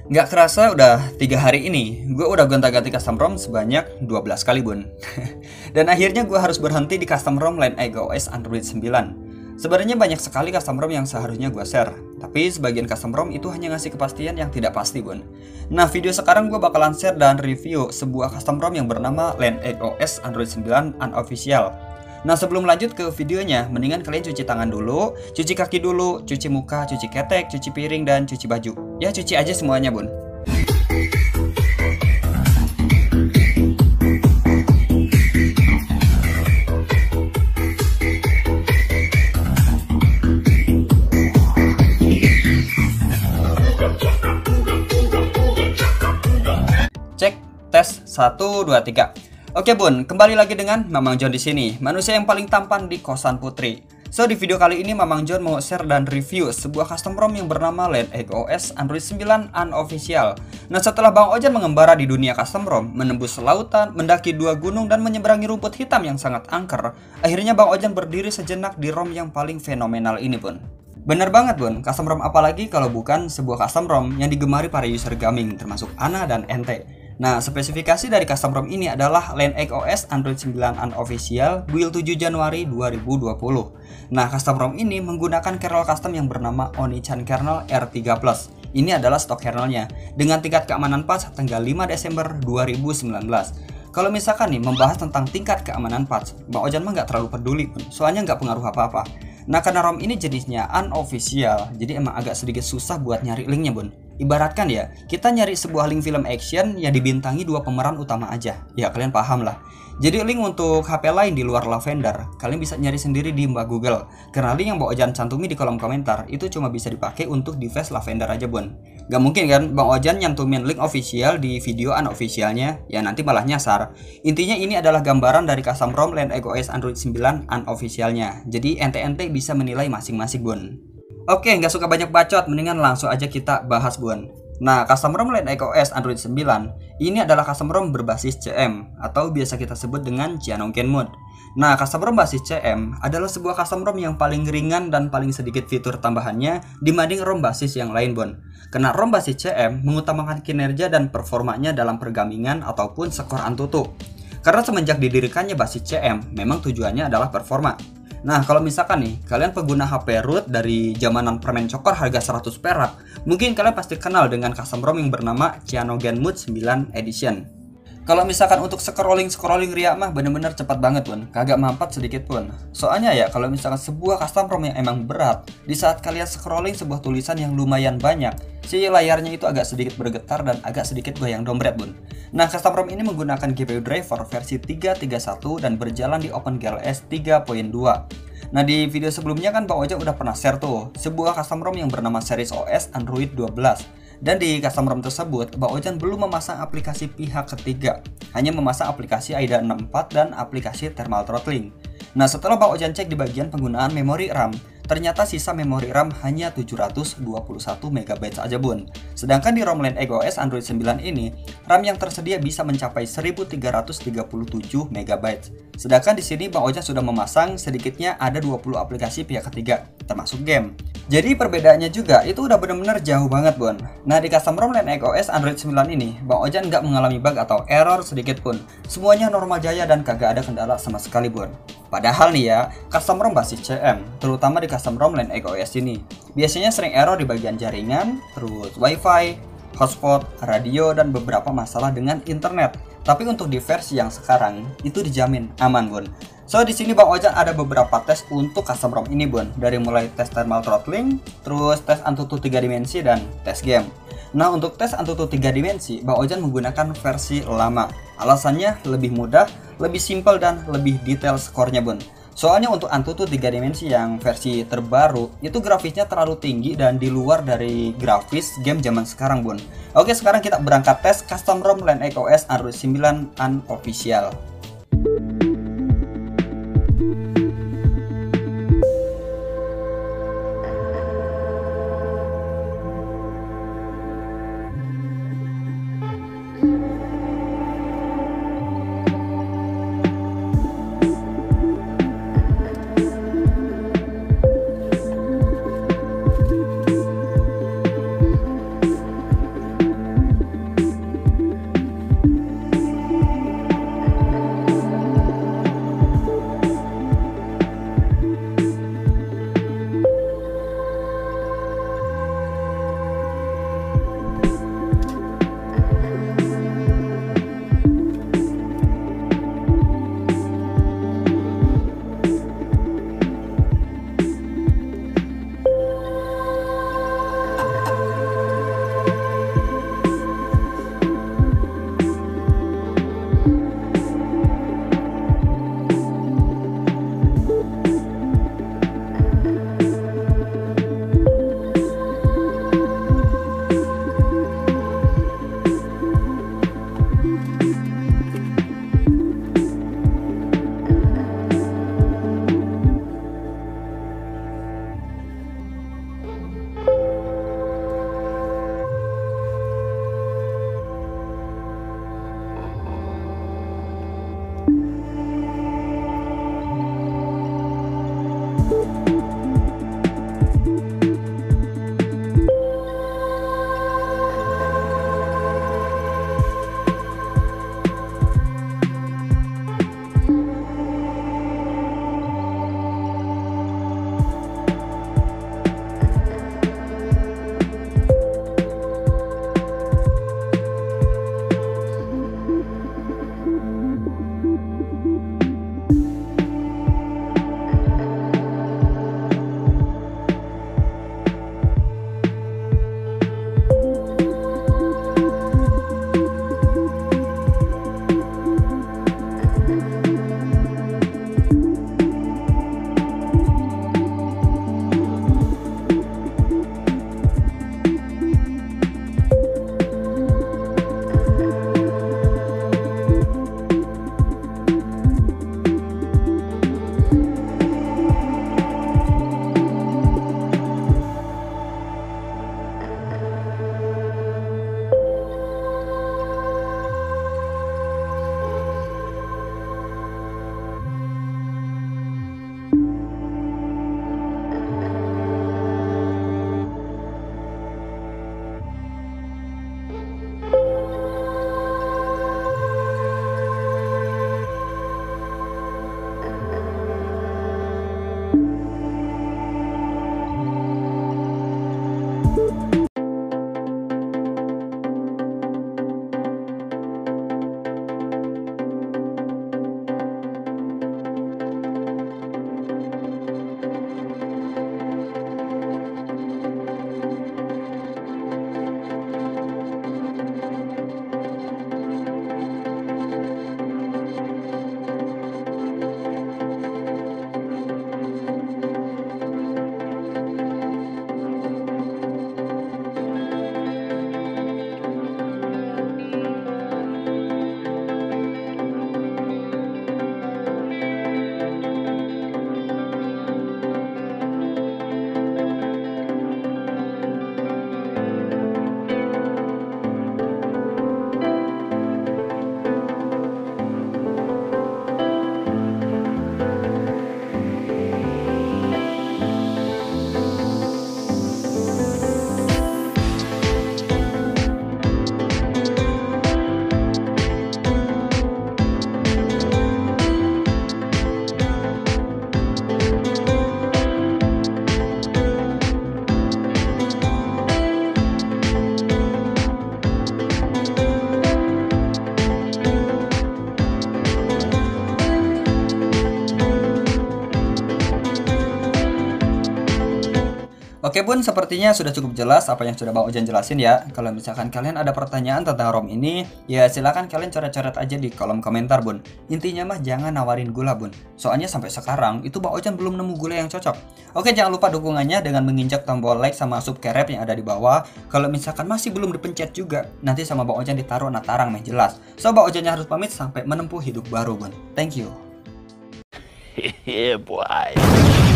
Nggak kerasa udah 3 hari ini, gue udah gonta-ganti custom ROM sebanyak 12 kali bun. Dan akhirnya gue harus berhenti di custom ROM Lineage OS Android 9. Sebenarnya banyak sekali custom ROM yang seharusnya gue share, tapi sebagian custom ROM itu hanya ngasih kepastian yang tidak pasti bun. Nah, video sekarang gue bakalan share dan review sebuah custom ROM yang bernama Lineage OS Android 9 Unofficial. Nah, sebelum lanjut ke videonya, mendingan kalian cuci tangan dulu, cuci kaki dulu, cuci muka, cuci ketek, cuci piring, dan cuci baju. Ya, cuci aja semuanya bun. Cek, tes, 1, 2, 3. Oke bun, kembali lagi dengan Mamang John di sini, manusia yang paling tampan di kosan putri. So, di video kali ini Mamang John mau share dan review sebuah custom ROM yang bernama Lineage OS Android 9 Unofficial. Nah, setelah Bang Ojan mengembara di dunia custom ROM, menembus lautan, mendaki 2 gunung, dan menyeberangi rumput hitam yang sangat angker, akhirnya Bang Ojan berdiri sejenak di ROM yang paling fenomenal ini bun. Bener banget bun, custom ROM apalagi kalau bukan sebuah custom ROM yang digemari para user gaming termasuk Ana dan Ente. Nah, spesifikasi dari custom ROM ini adalah Lineage OS Android 9 Unofficial build 7 Januari 2020. Nah, custom ROM ini menggunakan kernel custom yang bernama Onichan Kernel R3+. Ini adalah stok kernelnya dengan tingkat keamanan patch tanggal 5 Desember 2019. Kalau misalkan nih membahas tentang tingkat keamanan patch, Bang Ojan mah nggak terlalu peduli pun, soalnya nggak pengaruh apa-apa. Nah, karena ROM ini jenisnya unofficial, jadi emang agak sedikit susah buat nyari linknya bun. Ibaratkan ya, kita nyari sebuah link film action yang dibintangi 2 pemeran utama aja. Ya kalian paham lah. Jadi link untuk HP lain di luar Lavender, kalian bisa nyari sendiri di Mbak Google. Karena link yang Bang Ojan cantumi di kolom komentar itu cuma bisa dipakai untuk device Lavender aja bun. Gak mungkin kan Bang Ojan nyantumin link official di video unofficialnya, ya nanti malah nyasar. Intinya ini adalah gambaran dari custom ROM Lineage OS Android 9 unofficialnya. Jadi ente-ente bisa menilai masing-masing bun. Oke, nggak suka banyak bacot, mendingan langsung aja kita bahas bun. Nah, custom ROM Lineage OS Android 9 ini adalah custom ROM berbasis CM atau biasa kita sebut dengan Cyanogen Mode. Nah, custom ROM basis CM adalah sebuah custom ROM yang paling ringan dan paling sedikit fitur tambahannya dibanding ROM basis yang lain bun. Karena ROM basis CM mengutamakan kinerja dan performanya dalam pergamingan ataupun skor Antutu. Karena semenjak didirikannya basis CM, memang tujuannya adalah performa. Nah, kalau misalkan nih, kalian pengguna HP root dari zamanan permen cokor harga 100 perak, mungkin kalian pasti kenal dengan custom ROM yang bernama Cyanogen Mode 9 Edition. Kalau misalkan untuk scrolling riak mah bener-bener cepat banget pun, kagak mampat sedikit pun. Soalnya ya, kalau misalkan sebuah custom ROM yang emang berat, di saat kalian scrolling sebuah tulisan yang lumayan banyak, si layarnya itu agak sedikit bergetar dan agak sedikit goyang dompet bun. Nah, custom ROM ini menggunakan GPU driver versi 331 dan berjalan di OpenGLS 3.2. Nah, di video sebelumnya kan Bang Oja udah pernah share tuh sebuah custom ROM yang bernama Series OS Android 12. Dan di custom ROM tersebut, Bang Ojan belum memasang aplikasi pihak ketiga, hanya memasang aplikasi AIDA 64 dan aplikasi thermal throttling. Nah, setelah Bang Ojan cek di bagian penggunaan memori RAM, ternyata sisa memori RAM hanya 721 MB saja bun. Sedangkan di ROM Lineage OS Android 9 ini, RAM yang tersedia bisa mencapai 1337 MB. Sedangkan di sini Bang Ojan sudah memasang sedikitnya ada 20 aplikasi pihak ketiga, termasuk game. Jadi perbedaannya juga itu udah bener-bener jauh banget bun. Nah, di custom ROM Lineage OS Android 9 ini, Bang Ojan nggak mengalami bug atau error sedikit pun. Semuanya normal jaya dan kagak ada kendala sama sekali bun. Padahal nih ya, custom ROM basis CM, terutama di custom ROM Lineage OS ini, biasanya sering error di bagian jaringan, terus wifi, hotspot, radio, dan beberapa masalah dengan internet. Tapi untuk di versi yang sekarang, itu dijamin aman bun. So, di sini Bang Ojan ada beberapa tes untuk custom ROM ini bun, dari mulai tes thermal throttling, terus tes Antutu 3 dimensi, dan tes game. Nah, untuk tes Antutu 3 dimensi, Bang Ojan menggunakan versi lama. Alasannya lebih mudah, lebih simple, dan lebih detail skornya bun. Soalnya untuk Antutu 3 dimensi yang versi terbaru, itu grafisnya terlalu tinggi dan di luar dari grafis game zaman sekarang bun. Oke, sekarang kita berangkat tes custom ROM Lineage OS Android 9 Unofficial. Oke bun, sepertinya sudah cukup jelas apa yang sudah Bang Ojan jelasin ya. Kalau misalkan kalian ada pertanyaan tentang ROM ini, ya silahkan kalian coret-coret aja di kolom komentar bun. Intinya mah jangan nawarin gula bun. Soalnya sampai sekarang itu Bang Ojan belum nemu gula yang cocok. Oke, jangan lupa dukungannya dengan menginjak tombol like sama subscribe yang ada di bawah. Kalau misalkan masih belum dipencet juga, nanti sama Bang Ojan ditaruh natarang meh jelas. So Bang Ojannya harus pamit sampai menempuh hidup baru bun. Thank you. Yeah, boy.